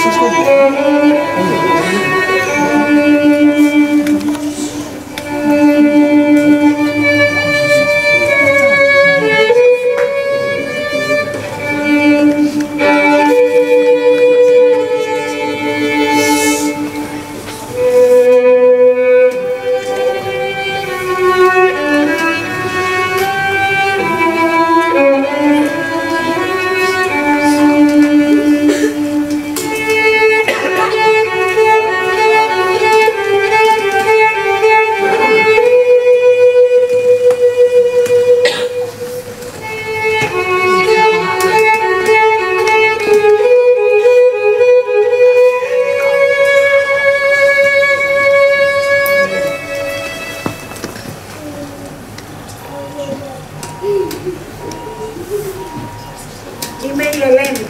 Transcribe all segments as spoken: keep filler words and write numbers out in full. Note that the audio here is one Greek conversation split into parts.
Είμαι η Ελένη,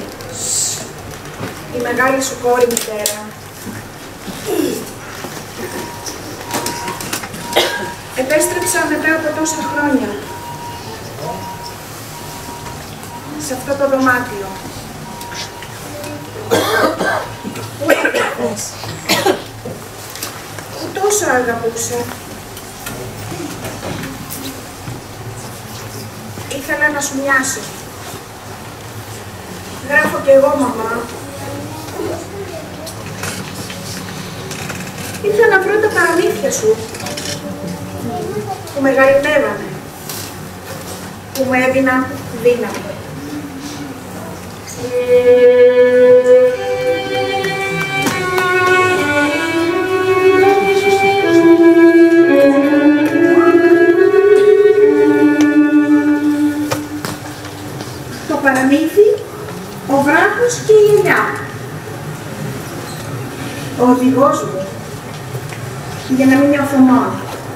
η μεγάλη σου κόρη μητέρα. Επέστρεψα μετά από τόσα χρόνια σε αυτό το δωμάτιο που τόσο αγαπούσα. Ήθελα να σου μοιάσω. Γράφω κι εγώ, μαμά. Ήρθα να βρω τα παραμύθια σου που με γαρινεύανε, που μου έδιναν δύναμη. Το παραμύθι, ο βράχος και η ελιά. Ο οδηγός μου, για να μην νιώθω μόνη.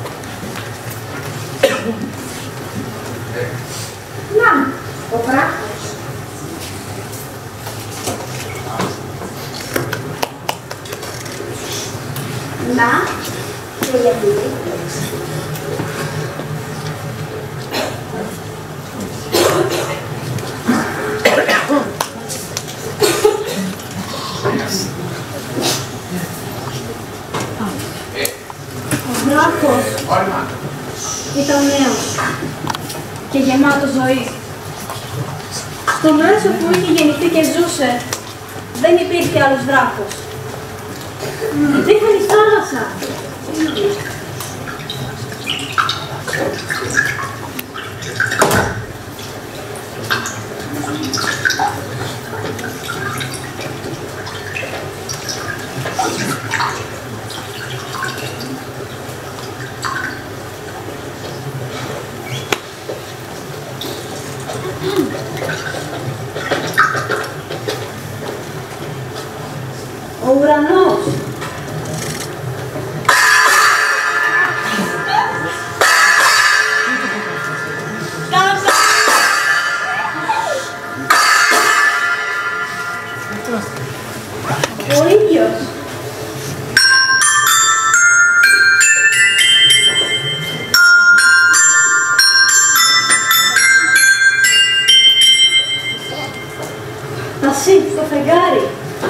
Να, ο βράχος. Να, και γιατί. Ο βράχος ήταν νέος και γεμάτος ζωή. Στο μέσο που είχε γεννηθεί και ζούσε, δεν υπήρχε άλλος βράχος. Υπήρχαν η θάλασσα. Ο ουρανός. Ο ήλιος. Τα σύν στο φεγγάρι.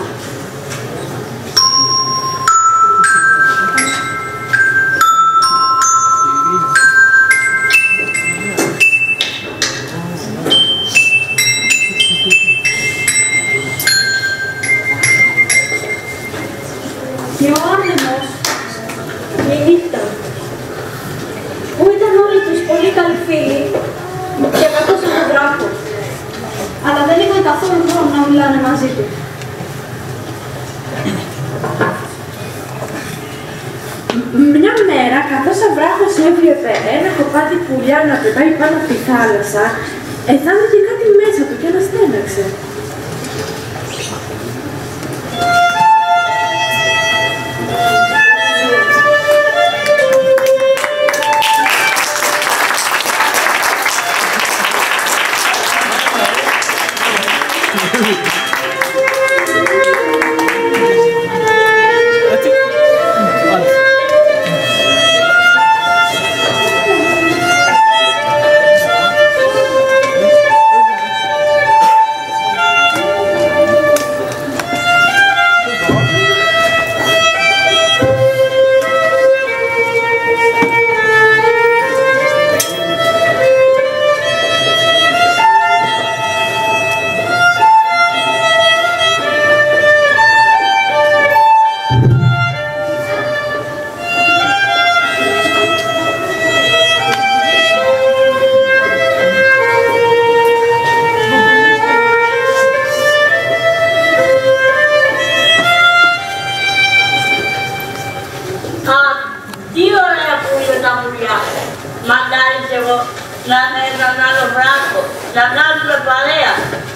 Και ο άνεμος και η νύχτα, που ήταν όλοι τους πολύ καλοί φίλοι και κακός από τον βράχο, αλλά δεν είχαν καθόλου χρόνο να μιλάνε μαζί του. Μια μέρα, καθώς ο βράχος έβλεπε ένα κοπάδι πουλιά να πετάει πάνω από τη θάλασσα, αισθάνθηκε κάτι μέσα του και αναστέναξε. να είναι έναν άλλο βράχο, να κάνουμε παρέα.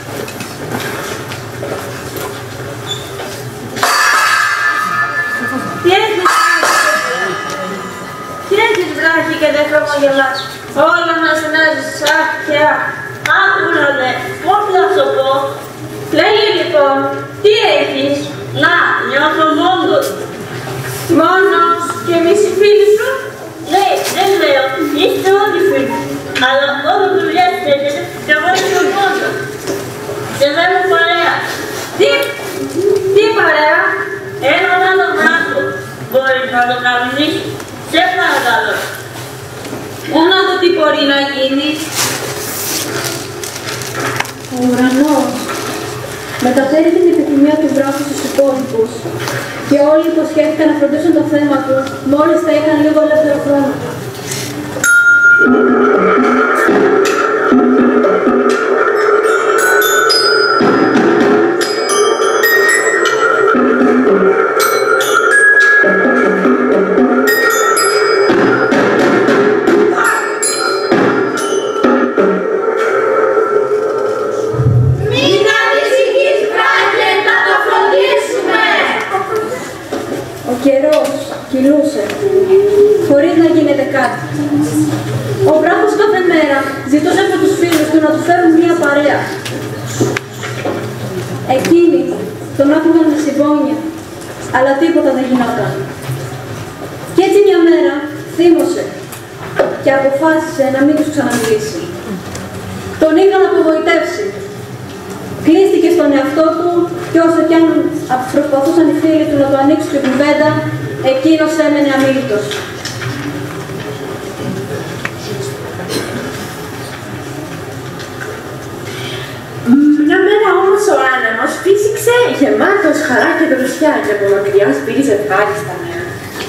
Τι έχεις, τι έχεις βράχη και δεν χαμογελάς, όλα να συνάζεις αχ και αχ. Άκουρανε, πώς να σου πω. Λέγε λοιπόν, τι έχεις. Να, νιώθω μόνος. Μόνος και εμείς οι φίλοι σου. Ναι, δεν λέω, είστε όλοι φίλοι. Αλλά όλο δουλειές έχετε και εγώ είμαι μόνος. Και δεν είμαι παρέα. Τι, τι παρέα. Έναν άλλο βράχο. Μπορείς να το καμινήσεις. Σε παρακαλώ. Για να δω τι μπορεί να γίνει. Ο ουρανός μεταφέρει την επιθυμία του βράχου στους υπόλοιπους και όλοι υποσχέθηκαν να φροντίσουν το θέμα του μόλις θα είχαν λίγο ελεύθερο χρόνο. Ο καιρός κυλούσε, χωρίς να γίνεται κάτι. Ο βράχος κάθε μέρα ζητούσε από τους φίλους του να του φέρουν μία παρέα. Εκείνοι τον άκουγαν με συμπόνια, αλλά τίποτα δεν γινόταν. Κι έτσι μια μέρα θύμωσε και αποφάσισε να μην τους ξαναμιλήσει. Τον είχαν απογοητεύσει. Κλείστηκε στον εαυτό του και όσο κι αν προσπαθούσαν οι φίλοι του να του ανοίξουν την κουβέντα, εκείνος έμενε αμίλητος. Μια μέρα όμως ο άνεμος φύσηξε γεμάτος χαρά και δροσιά και από μακριά σπήριζε ευχάριστα νέα.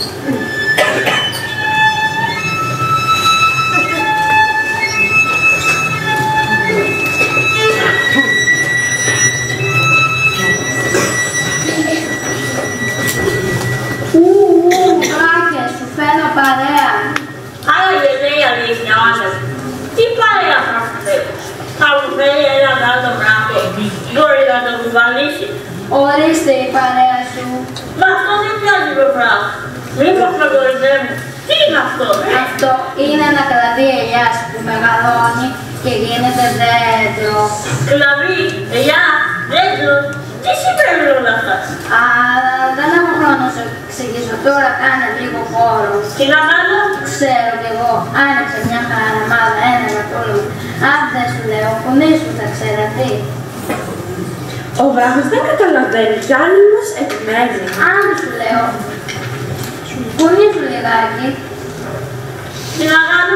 Παρέα. Άραγε δεν είναι αλήθεια, Άννα. Τι παρέα θα σου φέρει. Θα μου φέρει έναν άλλο βράχο. Μπορεί να το κουβαλήσει. Ορίστε η παρέα σου. Μα αυτό δεν μοιάζει με βράχο. Μήπως με κορυδεύουν. Τι είναι αυτό, ε? Αυτό είναι ένα κλαδί ελιάς που μεγαλώνει και γίνεται δέντρο. Κλαδί, ελιά, δέντρο. Τι σημαίνουν όλα αυτά. Αλλά δεν έχω χρόνο να σου εξηγήσω τώρα, κάνε λίγο χώρο. Τι να κάνω. Ξέρω κι εγώ, άνοιξε μια χαραμάδα, ένα μακρούλο. Αν δεν σου λέω, φωνήσου θα ξέρετε. Ο βράχος δεν καταλαβαίνει κι ο άνεμος επιμένει. Αν σου λέω, φωνήσου λιγάκι. Τι να κάνω.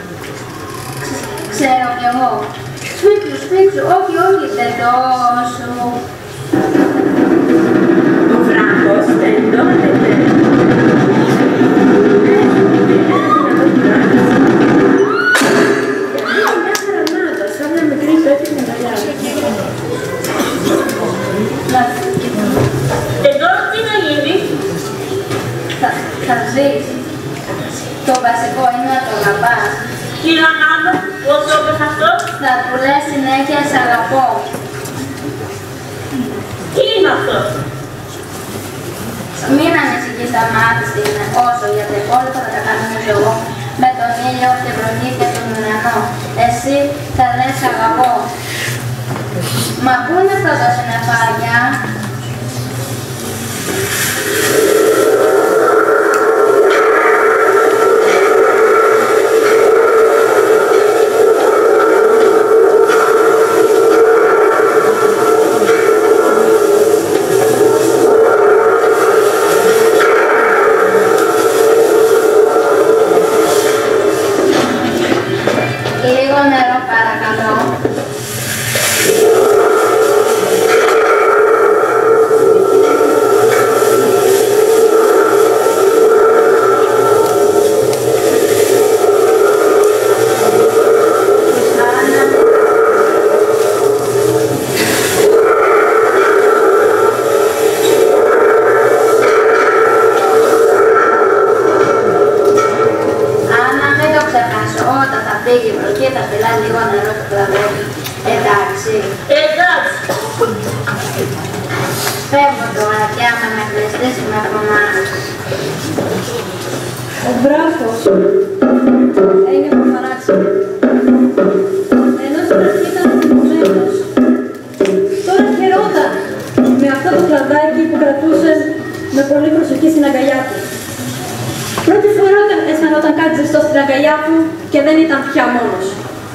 Ξέρω κι εγώ. Σφίξου, σφίξου, όχι, όχι, δεν τόσο. Ο βράχος εντώνεται. Μια χαραμάδα, σαν μια μικρή πέτρινη αγκαλιά. Εδώ τι να γίνει. Θα, θα ζεις. Το βασικό είναι να το αγαπάς. Τι να κάνω. Πώς το είπες αυτό. Θα του λες συνέχεια σ' αγαπώ. Τι είναι αυτό. Μην ανησυχείς, θα μάθεις τι είναι. Όσο για τα υπόλοιπα θα τα κανονίζω εγώ. Με τον ήλιο, την βροχή και τον ουρανό. Εσύ θα λες αγαπώ. Μα πού είναι αυτά τα συννεφάκια. Λίγο νερό παρακαλώ. καπηλά λίγο νερό στο κλαδάκι. Εντάξει. Εντάξει. Φεύγω τώρα και άμα με κλειστείς με απομάνος. Ο βράχος ένιωθε παράξενο. Ενώ στην αρχή ήταν θυμωμένος, τώρα χαιρόταν με αυτό το κλαδάκι που κρατούσε με πολύ προσοχή στην αγκαλιά του. Πρώτη φορά αισθανόταν κάτι ζεστό στην αγκαλιά του και δεν ήταν πια μόνος.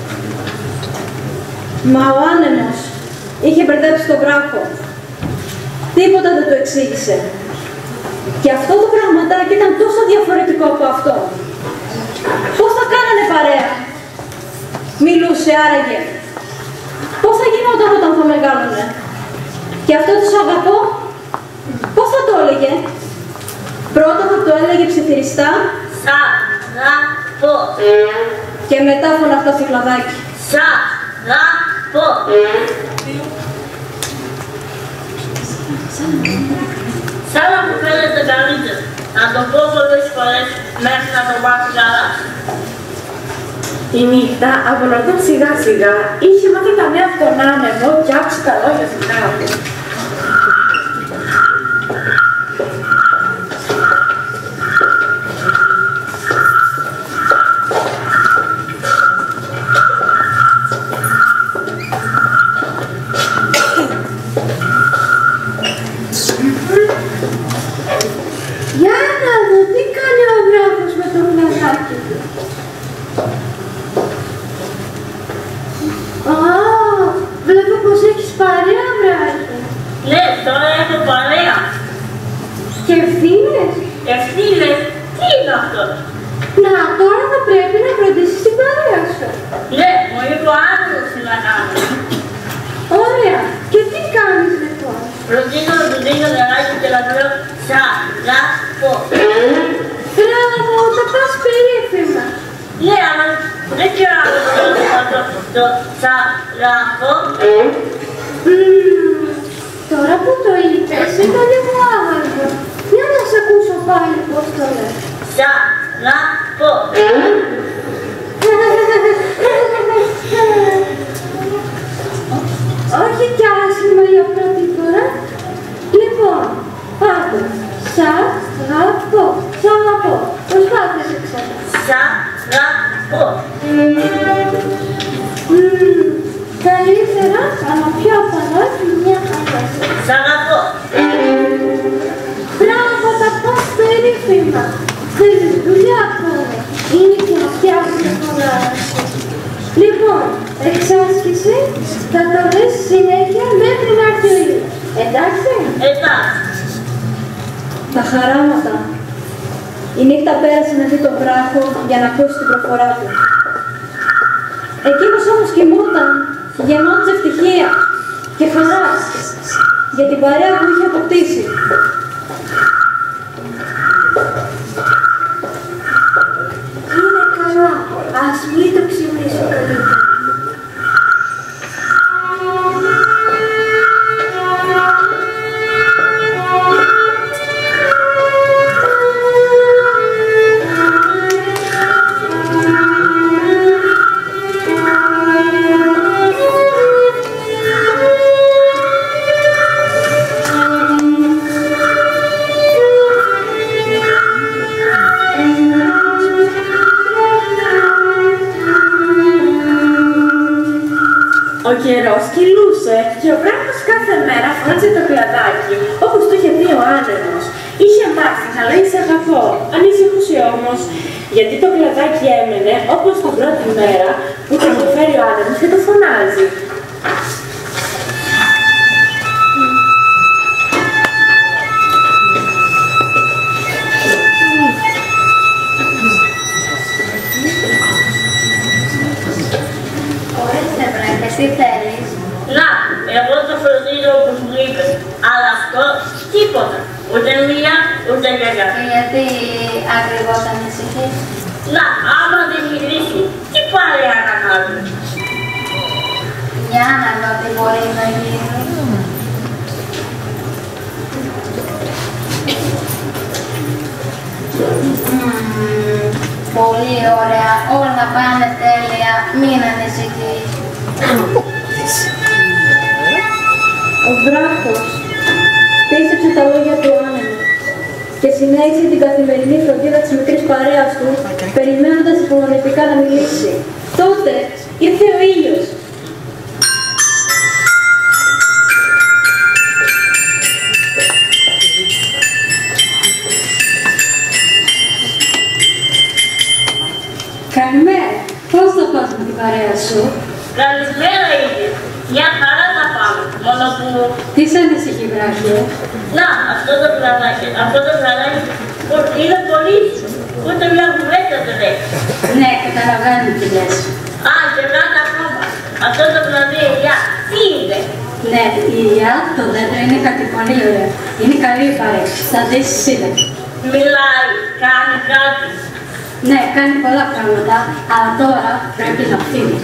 Μα ο άνεμος είχε μπερδέψει τον βράχο. Τίποτα δεν του εξήγησε. Και αυτό το πραγματάκι ήταν τόσο διαφορετικό από αυτό. Πώς θα κάνανε παρέα? Μιλούσε άραγε. Πώς θα γινόταν όταν θα μεγάλωνε? Και αυτό τους αγαπώ, πώς θα το έλεγε? Πρώτα θα το έλεγε ψιθυριστά. Σ' αγαπώ. Και μετά φωναχτά στο κλαδάκι. Σ' αγαπώ. Σαν να μου φαίνεται καλύτερο. Να το πω πολλές φορές μέχρι να το μάθει καλά. Η νύχτα, απολαυθούν σιγά σιγά, είχε μάθει τα νέα από τον άνεμο και άκουσε τα λόγια του βράχου. Για να δω τι κάνει ο βράχος με το κλαδάκι του. Α, βλέπω πως έχεις παρέα, βράχη. Ναι, τώρα έχω παρέα. Και ευθύνες. Ευθύνες, τι είναι αυτό? Να, τώρα θα πρέπει να φροντίσεις την παρέα σου. Ναι, μου είπε ο άνθρωπος τι να κάνω. Ωραία. Και τι κάνεις λοιπόν? Προτείνω να του δίνω νεράκι και να του λέω σ' αγαπώ. Μπράβο, θα πας περίφημα. Ναι, αλλά δεν ξέρω αν το λέω αυτό το σ' αγαπώ. Μμμ, τώρα που το είπες, είναι λίγο άβαλο. Για να σ' ακούσω πάλι πώς το λες. Σ' αγαπώ. Όχι κι άσχημα για πρώτη φορά. Λοιπόν, πάμε. Σ' αγαπώ. Σ' αγαπώ. Προσπάθησε ξανά. Σ' αγαπώ. Μμμ, καλύτερα, αλλά πιο απαλά και μια χαμέσα. Σ' αγαπώ. Μπράβο, θα πας περίφημα. Θέλεις δουλειά ακόμα. Είναι και να φτιάξεις τη φωνάρα σου. Λοιπόν, εξάσκηση θα το δεις συνέχεια μέχρι να έρθει ο ήλιος. Εντάξει? Εντάξει. Τα χαράματα. Η νύχτα πέρασε να δει τον βράχο για να ακούσει την προφορά του. Εκείνος όμως κοιμούταν, γεμάτος ευτυχία και χαρά για την παρέα που είχε αποκτήσει. Είναι καλά. Ας μην το ξυπνήσω καλύτερα. Ο καιρός κυλούσε και ο βράχος κάθε μέρα φώναζε το κλαδάκι, όπως του είχε πει ο άνεμος. Είχε μάθει να λέει «Σ' αγαπώ», ανησυχούσε όμως, γιατί το κλαδάκι έμενε όπως την πρώτη μέρα που το είχε φέρει ο άνεμος και το φωνάζει. Ορίστε βράχε, τι θέλεις? Να, εγώ το φροντίζω όπως μου είπες. Αλλά αυτό τίποτα. Ούτε μία, ούτε γιαγιά. Και γιατί ακριβώς ανησυχείς? Να, άμα δεν γυρίσει, τι παρέα να κάνουμε. Για να δω τι μπορεί να γίνει. Μμμ, Πολύ ωραία, όλα πάνε τέλεια, μην ανησυχείς. Ο βράχος πίστεψε τα λόγια του άνεμου και συνέχισε την καθημερινή φροντίδα της μικρής παρέας του, περιμένοντας υπομονετικά να μιλήσει. Τότε ήρθε ο ήλιος. Καλημέρα. Πώς θα πας με την παρέα σου? Καλησπέρα, ίδιο. Μια χαρά θα πάμε. Μόνο που... Τι σε ανησυχεί, βράχε? Να, αυτό το πλανάκι, αυτό το πλανάκι που είναι πολύ σου. Ούτε μια κουβέντα δεν έχει. Ναι, καταλαβαίνω τι λες. Α, και κάτι ακόμα. Αυτό το πλανάκι, ελιά, τι είναι? Ναι, η ηλιά, το δέντρο είναι κάτι πολύ ωραίο. Είναι καλή η παρέα. Θα δεις σήμερα. Μιλάει, κάνει κάτι. Ναι, κάνει πολλά πράγματα, αλλά τώρα πρέπει να φύγει.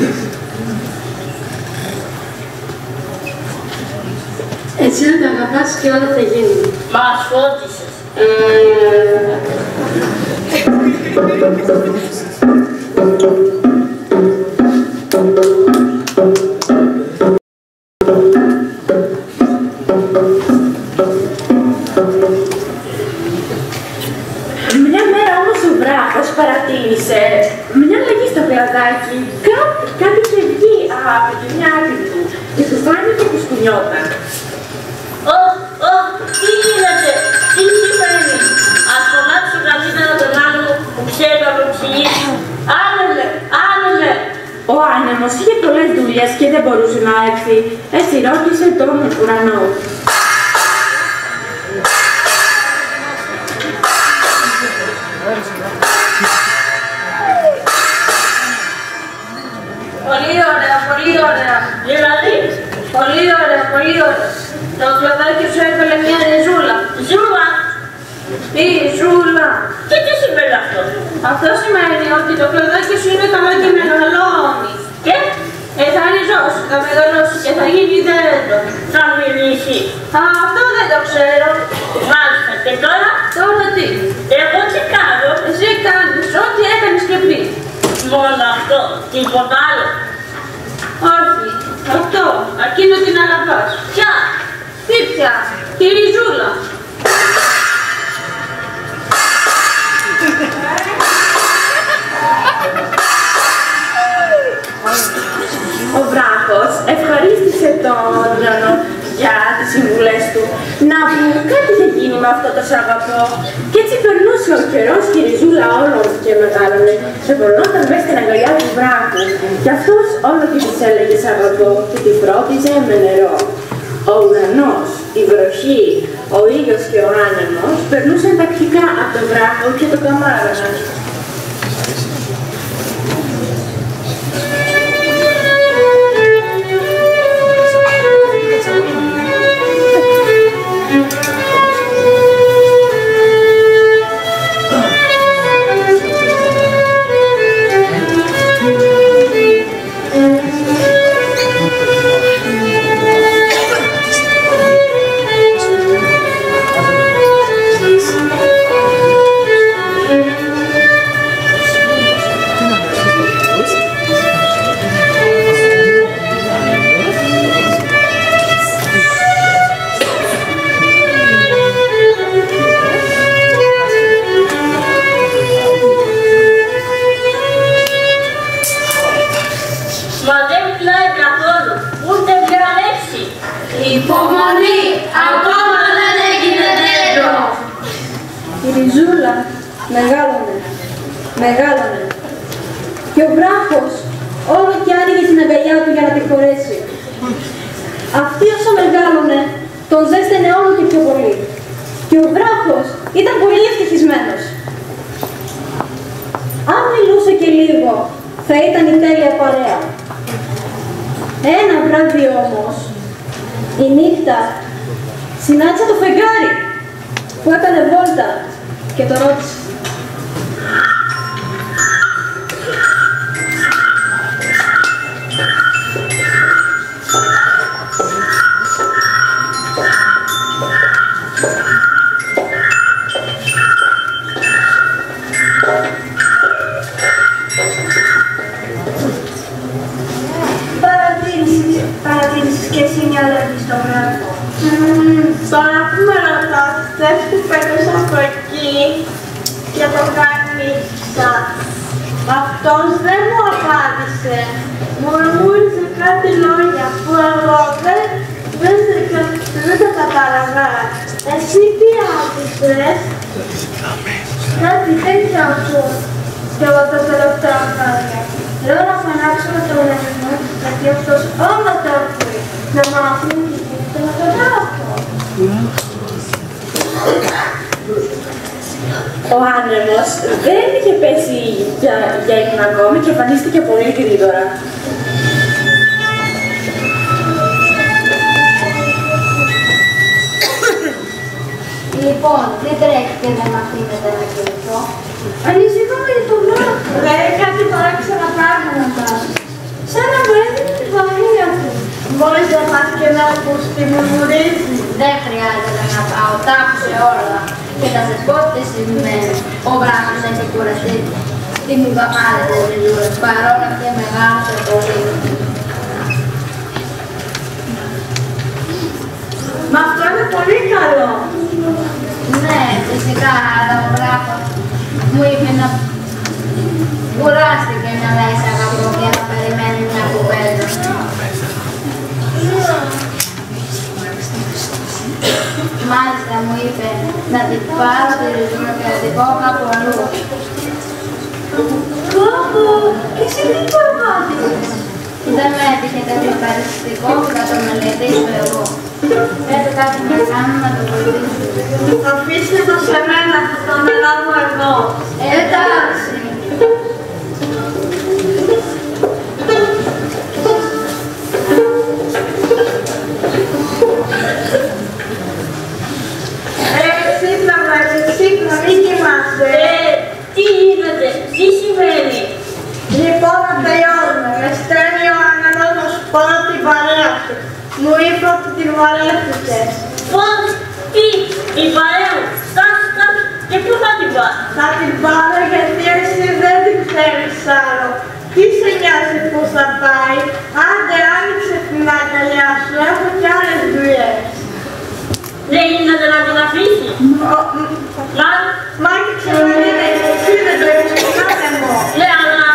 Έτσι να τα αγαπάς και όλα θα γίνουν. Μας φώτισες. Μια μέρα όμως ο βράχος παρατήρησε μια αλλαγή στο κλαδάκι. Κάτι, κάτι είχε βγει από τη μια άκρη του και του φάνηκε πως κουνιόταν. Ω, ω, τι γίνεται, τι συμβαίνει? Ας φωνάξω καλύτερα τον άλλο που ξέρει να το ψηλίσει. Άνεμε, άνεμε. Ο άνεμος είχε πολλές δουλειές και δεν μπορούσε να έρθει. Έτσι ρώτησε τον ουρανό. Πολύ ωραία, πολύ ωραία. Δηλαδή, πολύ ωραία, πολύ ωραία. Το κλαδάκι σου έβαλε μια ριζούλα. Ζούλα. Τι, ζούλα. Και τι σημαίνει αυτό? Αυτό σημαίνει ότι το κλαδάκι σου είναι καλά και μεγαλώνει. Και ε, θα ριζώσει, θα μεγαλώσει και θα γίνει δέντρο. Θα μιλήσει. Α, αυτό δεν το ξέρω. Μάλιστα, και τώρα? Τώρα τι? Εγώ τι κάνω? Εσύ κάνεις ό,τι έκανες και πριν. Μόνο αυτό, τίποτα άλλο? Όχι, αυτό, αρκεί να την αγαπάς. Ποια? Τι πια? Τη ριζούλα. Ο βράχος ευχαρίστησε τον ουρανό για τις συμβουλές του να που κάτι είχε γίνει με αυτό το σ' αγαπώ. Και έτσι περνούσε ο καιρός και η ριζούλα όλο και μεγάλωνε. Εμπορνόταν μέσα στην αγκαλιά του βράχου. Κι αυτός όλο και της έλεγε σ' αγαπώ και τη φρόντιζε με νερό. Ο ουρανός, η βροχή, ο ήλιος και ο άνεμος περνούσαν τακτικά από τον βράχο και τον καμάρωναν. Υπομονή, ακόμα δεν έγινε δέντρο. Η ριζούλα μεγάλωνε, μεγάλωνε και ο βράχος όλο και άνοιγε την αγκαλιά του για να τη χωρέσει. Αυτή όσο μεγάλωνε, τον ζέστενε όλο και πιο πολύ. Και ο βράχος ήταν πολύ ευτυχισμένος. Αν μιλούσε και λίγο, θα ήταν η τέλεια παρέα. Ένα βράδυ όμως, η νύχτα συνάντησε το φεγγάρι που έκανε βόλτα και το ρώτησε. χθες που πέτωσα από εκεί και το γανίξα. Αυτός δεν μου απάντησε. Μουρμούρισε κάτι λόγια που εγώ δεν, δεν, δεν, δεν τα κατάλαβα. Εσύ τι άκουσες? Κάτι τέτοια ακούς κι εγώ τα τελευταία χρόνια. Λέω να φωνάξω με τον εαυτό γιατί αυτός όλα τα ακούει. Να μάθουν τι γίνεται με τον άνθρωπο. Ο άνεμος δεν είχε πέσει για, για ύπνο ακόμη και εμφανίστηκε πολύ γρήγορα. Λοιπόν, τι τρέχει και δεν αφήνεται να κοιμηθώ? Ανησυχώ για τον βράχο. Λέει κάτι παράξενα πράγματα. Σαν να μου έδινε τη βαρύα του. Μπορείς να πας και να ακούς τι μουρμουρίζει? Δεν χρειάζεται να πάω, τα άκουσε όλα. Και θα σας πω τι συμβαίνει. Ο βράχος έχει κουραστεί. Τι μου καμάρετε ζηλούρες, παρόλα και μεγάλωσε πολύ. Μα αυτό είναι πολύ καλό. Ναι, φυσικά, αλλά ο βράχος μου είπε να κουράστηκε να λέει σ' αγαπώ και να περιμένει μια κουβέντα. Μάλιστα μου είπε να την πάρω τη ριζούρα και να την πω κάπου αλλού. Κάπου, και εσύ τι το αγάπησες? Δεν με έτυχε τέτοιο περιστατικό που θα το μελετήσω εγώ. Πρέπει κάτι να κάνω να το βοηθήσω. Αφήστε το σε μένα, θα το αναλάβω εγώ. Εντάξει. Ξύπνα βράδυ, ξύπνα, μην κοιμάσαι. Ε, τι είδατε, τι συμβαίνει? Λοιπόν, να τελειώνουμε. Με στέλνει ο άνεμος να σου πω την παρέα σου. Μου είπε ότι την βαρέθηκες. Πώς, τι, η παρέα μου, στάσου, στάσου, και πού θα την πας? Θα την πάρω γιατί εσύ δεν την ξέρεις άλλο. Τι σε νοιάζει που θα πάει? Άντε, άνοιξε την αγκαλιά σου, έχω κι άλλες δουλειές. Δεν γίνεται να την αφήσει? Μα, Μα άνοιξε με είναι, εσύ δεν το έχεις, κάτε μου. ναι, αλλά...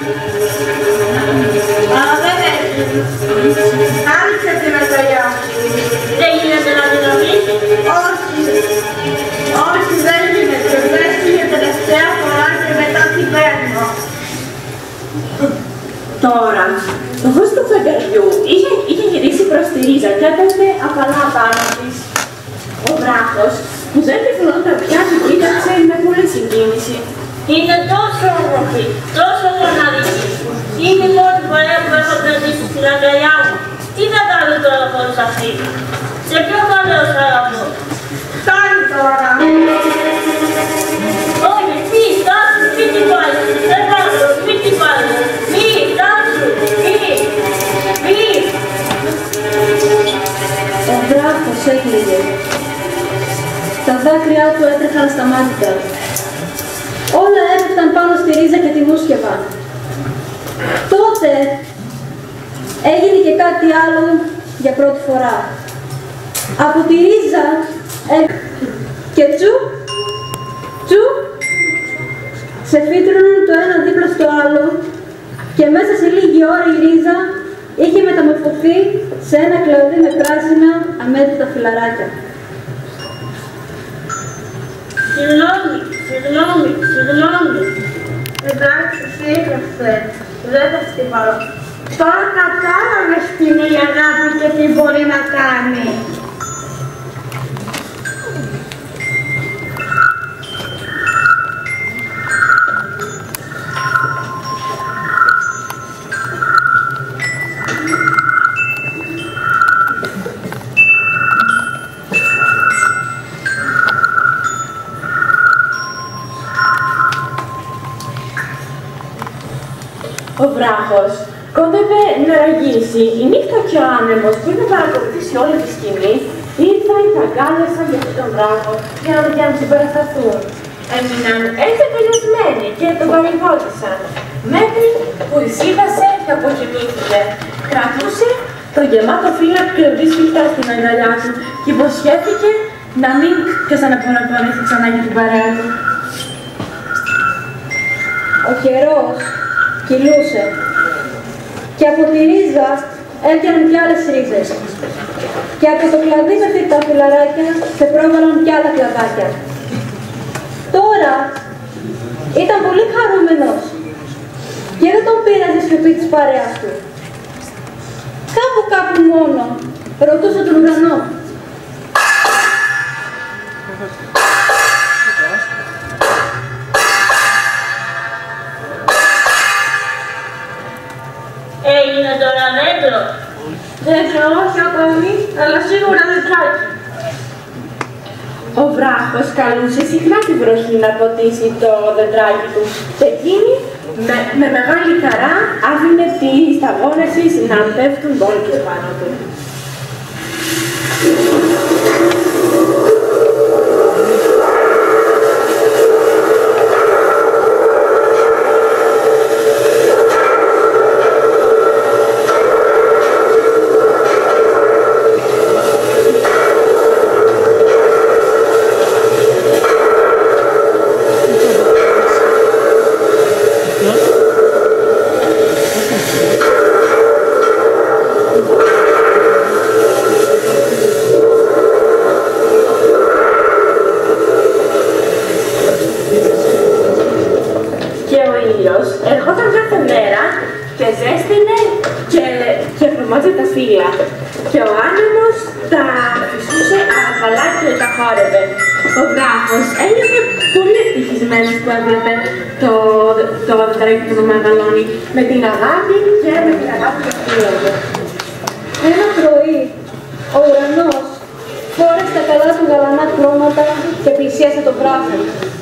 Αλλά δεν έχεις. Άνοιξε την αγκαλιά σου. Δεν γίνεται να την αφήσει? Όχι. Όχι, δεν γίνεται. Βρέθηκε τελευταία φορά και μετά την παίρνω. Τώρα, το φως του φεγγαριού είχε, είχε γυρίσει προς τη ρίζα και έπεσε απαλά πάνω της. Ο βράχος, που δεν τυφλώνταν πια, την κοίταξε με πολλή συγκίνηση. Είναι τόσο όμορφη, τόσο μοναδική. Είναι η μόνη φορά που έχω κρατήσει στην αγκαλιά μου. Τι θα κάνω τώρα χωρίς αυτή? Σε ποιο καλό σ' αγαπώ? Φτάνει τώρα. Όχι, μη, στάσου, μη την πάρεις. Δεν κάνω, μη την πάρεις. Μη, στάσου, μη, μη. Ο βράχος έκλαιγε. Τα δάκρυά του έτρεχαν στα μάτια. Όλα έπεφταν πάνω στη ρίζα και τη μουσκευαν. Τότε έγινε και κάτι άλλο για πρώτη φορά. Από τη ρίζα ε, και τσου, τσου, σε φύτρωναν το ένα δίπλα στο άλλο και μέσα σε λίγη ώρα η ρίζα είχε μεταμορφωθεί σε ένα κλαδί με πράσινα αμέτρητα φιλαράκια. Συγγνώμη, συγγνώμη, συγγνώμη. Εντάξει, σύγχασε. Δεν θα στην πάρω. Τώρα κατάλαβες τι είναι η αγάπη και τι μπορεί να κάνει. Ο βράχος κόντευε να ραγίσει. Η νύχτα και ο άνεμος που είχε παρακολουθήσει όλη τη σκηνή ήρθαν και αγκάλιασαν για τον βράχο για να, για να συμπαρασταθούν. Έμειναν έτσι αγκαλιασμένοι και τον παρηγόρησαν, μέχρι που ησύχασε και αποκοιμήθηκε. Κρατούσε το γεμάτο φύλλα κλωδί σφιχτά στην αγκαλιά του και υποσχέθηκε να μην ξαναποναπονηθεί ξανά για την παρέα του. Ο καιρός κυλούσε και από τη ρίζα έπιαναν κι άλλες ρίζες και από το κλαδί με τα φιλαράκια σε πρόβαλαν κι άλλα κλαδάκια. Τώρα ήταν πολύ χαρούμενος και δεν τον πείραζε η σιωπή της παρέας του. Κάπου κάπου μόνο ρωτούσε τον ουρανό. Έγινε τώρα δέντρο. Δέντρο όχι ακόμη, αλλά σίγουρα δεντράκι. Ο βράχος καλούσε συχνά τη βροχή να ποτίσει το δεντράκι του και εκείνη με, με μεγάλη χαρά άφηνε τις σταγόνες της να πέφτουν βόλκες πάνω του. Ερχόταν κάθε μέρα και ζέστηνε και, και χρωμάτιζε τα φύλλα και ο άνεμος τα φυσούσε απαλά και τα χόρευε. Ο βράχος ένιωθε πολύ ευτυχισμένος που έβλεπε το, το δεντράκι του να μεγαλώνει με την αγάπη και με την αγάπη του φίλου του. Ένα πρωί ο ουρανός φόρεσε τα καλά του γαλανά χρώματα και πλησίασε το βράχο.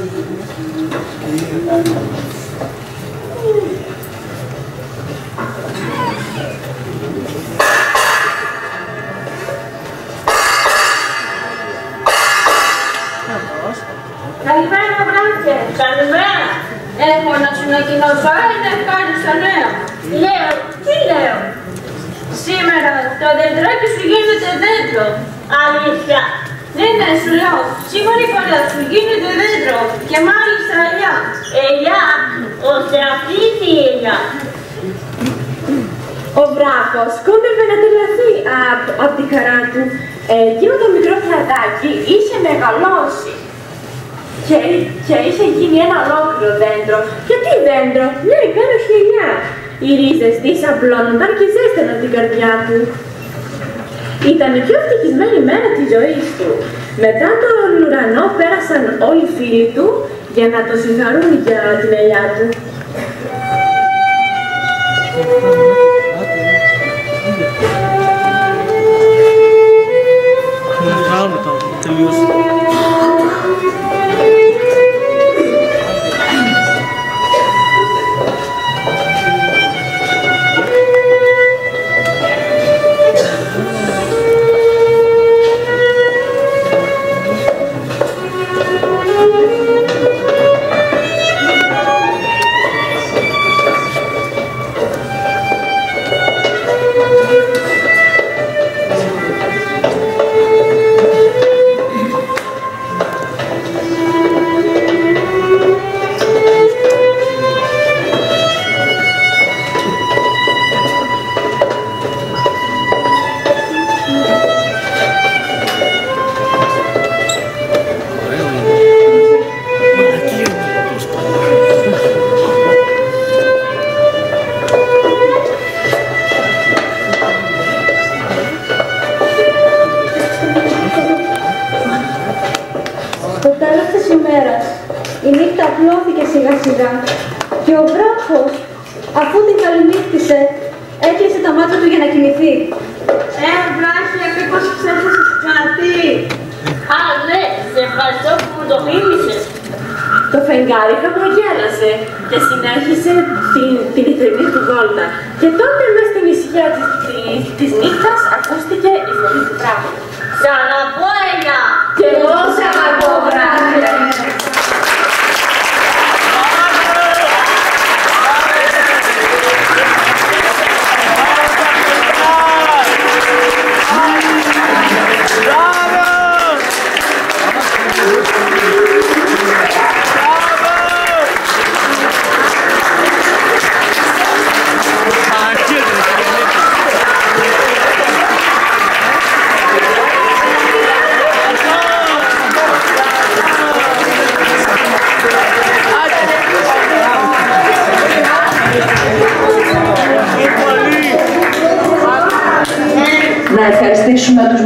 Καλημέρα, βράχε. Καλημέρα. Έχω να σου ανακοινώσω ένα ευχάριστο νέο. Λέω, τι λέω. Σήμερα το δεντράκι σου γίνεται δέντρο. Αλήθεια. Ναι, ναι, σου λέω. Σήμερα η παρέα σου γίνεται δέντρο. Και μάλιστα ελιά. Ελιά. Ώστε αυτή η ελιά. Ο βράχος κόντευε να τρελαθεί από απ τη χαρά του. Ε, εκείνο το μικρό κλαδάκι είχε μεγαλώσει και, και είχε γίνει ένα ολόκληρο δέντρο. Γιατί δέντρο? Μια υπέροχη ελιά. Οι ρίζες της απλώνονταν και ζέσταναν την καρδιά του. Ήταν η πιο ευτυχισμένη μέρα της ζωής του. Μετά τον ουρανό πέρασαν όλοι οι φίλοι του για να το συγχαρούν για την ελιά του. Σιγά σιγά και ο βράχος, αφού την καληνύχτησε, έκλεισε τα μάτια του για να κοιμηθεί. Ε, βράχε, μήπως ξέχασες κάτι? Α, ναι, σε ευχαριστώ που μου το θύμισες. Το φεγγάρι χαμογέλασε και συνέχισε την, την ηθρινή του βόλτα. Και τότε μες στην ησυχία της, της, της νύχτας ακούστηκε η φωνή του βράχου. Σ' αγαπώ, ελιά! Και εγώ σ' αγαπώ, βράχε!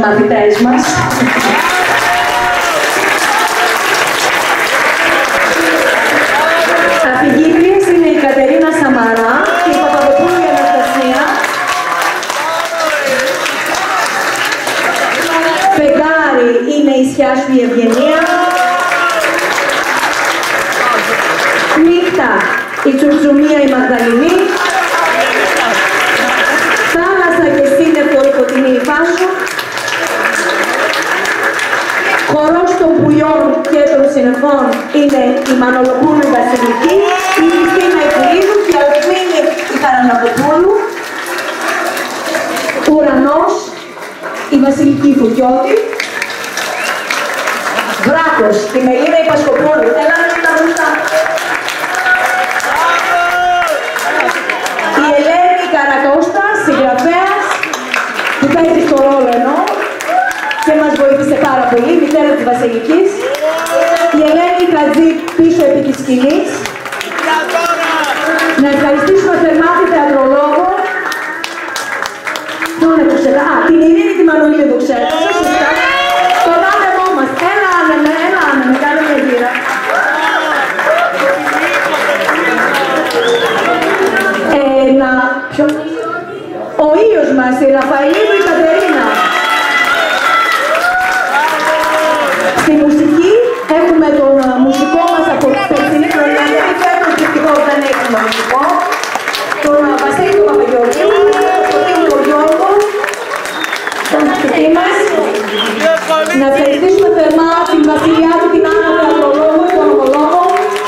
μαθητές μας. Αφηγήτριες είναι η Κατερίνα Σαμαρά και η Παπαδοπούλου η Αναστασία. Φεγγάρι είναι η Σιάσου η Ευγενία. Νύχτα η Τσουρτσουμία η Μαγδαληνή. Θάλασσα και σύννεφο η Φωτεινή η Φάσου. Χορός των πουλιών και των συννεφών είναι η Μανολοπούλου η Βασιλική, η Χριστίνα η Πουλίδου και η Αλκμήνη η Χαραναποπούλου. Ουρανός η Βασιλική Φουκιώτη. Βράχος η Μελίνα η Πασκοπούλου. Έλα να τα μπροστά. Η Ελένη Καρακώστα, συγγραφέας, που παίζει στο ρόλο ενώ και μας βοήθησε πάρα πολύ, η μητέρα της Βασιλικής. Η Ελένη Χατζή πίσω επί της σκηνής. Να ευχαριστήσουμε θερμά τη θεατρολόγο. Ποιον έχω ξεχάσει? Α, την Ειρήνη τη Μανουήλη το ξέχασα. Τον άνεμό μας. Έλα άνεμε, έλα άνεμε, κάνε μια γύρα. Ε, να... Ποιο... Ο ήλιος μας, η Ραφαηλίδου η Κατερίνα. Στη μουσική έχουμε τον μουσικό μας από την περσινή χρονιά, γιατί φέτος δυστυχώς δεν έχουμε μουσικό. Τον Βασίλη του Παπαγιώργου, τον Τίμιο Γιώργο, τον μουσική μας. Να ευχαριστήσουμε θερμά την βασιλιά του, την Άννα Θεατρολόγου, τον ονομολόγο.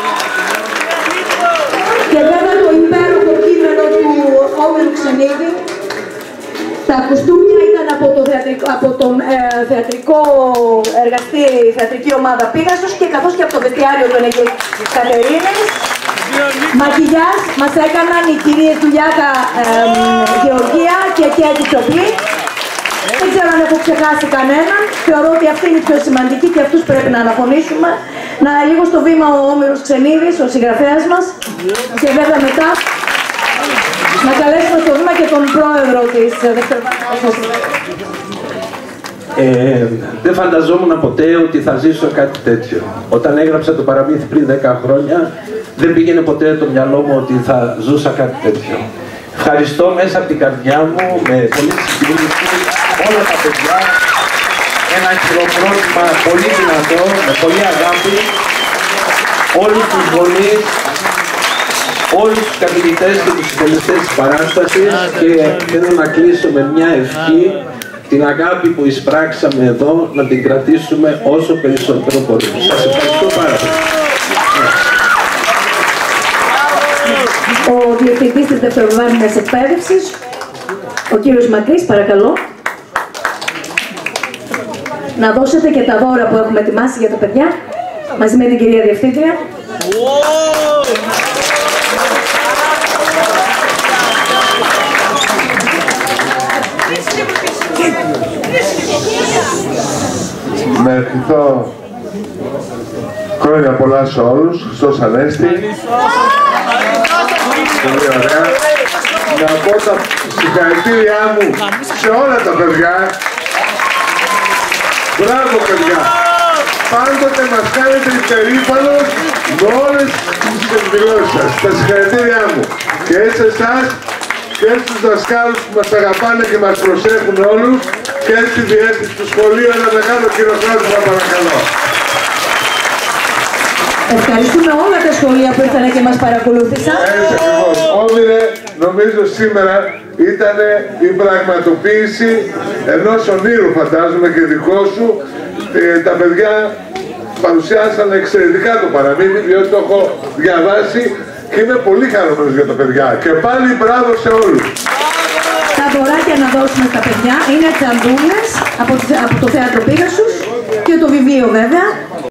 Και βέβαια το υπέροχο κείμενο του Όμηρου Ξενίδη. Τα κουστούμια ήταν από το θεατρικό, από τον ε, θεατρικό εργαστήρι, θεατρική ομάδα Πίγασος και καθώς και από το βεστιάριο των Κατερίνες. Μακιγιάζ μας έκαναν οι κυρίες Δουλιάκα ε, Γεωργία και Κέτη Τσοπλή. Δεν ξέρω αν έχω ξεχάσει κανέναν. Θεωρώ ότι αυτή είναι η πιο σημαντική και αυτούς πρέπει να αναφωνήσουμε. Να λίγο στο βήμα ο Όμηρος Ξενίδης, ο συγγραφέας μας. Και βέβαια μετά να καλέσουμε στο βήμα και τον πρόεδρο της Δευτεροβάθμιας. Ε, δεν φανταζόμουν ποτέ ότι θα ζήσω κάτι τέτοιο. Όταν έγραψα το παραμύθι πριν δέκα χρόνια, δεν πήγαινε ποτέ το μυαλό μου ότι θα ζούσα κάτι τέτοιο. Ευχαριστώ μέσα από την καρδιά μου, με πολύ συγκίνηση, όλα τα παιδιά. Ένα χειροκρότημα πολύ δυνατό, με πολύ αγάπη, όλους τους γονείς, όλους τους καθηγητές και τους συντελεστές της παράστασης και θέλω να κλείσω με μια ευχή, την αγάπη που εισπράξαμε εδώ να την κρατήσουμε όσο περισσότερο μπορούμε. Σας ευχαριστώ πάρα πολύ. Ο Διευθυντής της Δευτεροβάθμιας Εκπαίδευσης, ο κύριος Μακρύς, παρακαλώ. Να δώσετε και τα δώρα που έχουμε ετοιμάσει για τα παιδιά, μαζί με την κυρία Διευθύντρια. Να ευχηθώ χρόνια πολλά σε όλους, Χριστός Ανέστη. Πολύ ωραία. Να πω τα συγχαρητήριά μου σε όλα τα παιδιά. Μπράβο παιδιά. Πάντοτε μας κάνετε υπερήφανος με όλες τις εκδηλώσεις σας. Τα συγχαρητήριά μου. Και έτσι εσάς και έτσι τους δασκάλους που μας αγαπάνε και μας προσέχουν όλους και έτσι τη διεύθυνση του σχολείου. Ένα μεγάλο χειροκρότημα παρακαλώ. Ευχαριστούμε όλα τα σχολεία που ήρθαν και μας παρακολούθησαν. Έτσι ακριβώς. Όμηρε, νομίζω σήμερα ήταν η πραγματοποίηση ενός ονείρου, φαντάζομαι, και δικό σου. Ε, τα παιδιά παρουσιάσαν εξαιρετικά το παραμύθι, διότι το έχω διαβάσει και είμαι πολύ χαρούμενος για τα παιδιά. Και πάλι μπράβο σε όλους. Τα δωράκια να δώσουμε στα παιδιά είναι τσαντούλες από, από το Θέατρο Πίγασος και το βιβλίο βέβαια.